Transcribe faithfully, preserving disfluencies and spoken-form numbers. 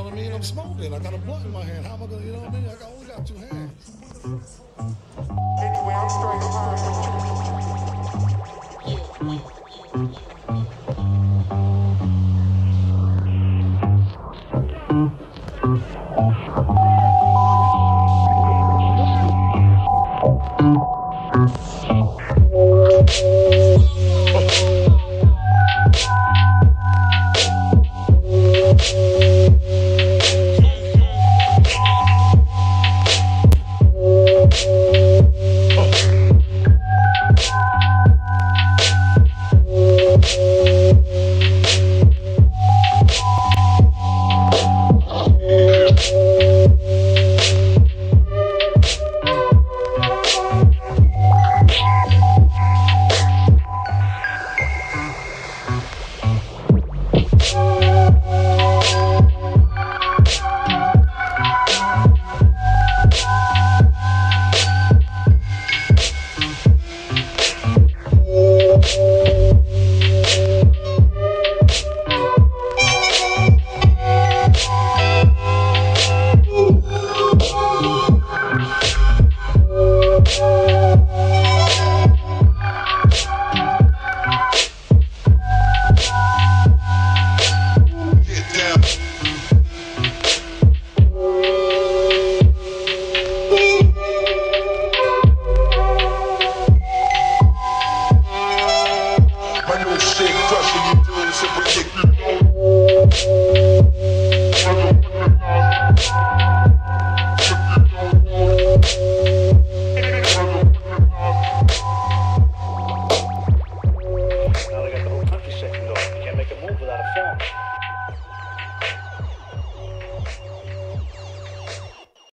what I mean? I'm smoking. I got a blunt in my hand. How am I gonna, you know what I mean? I got, only got two hands. Anyway, I'm straight hard. Yeah.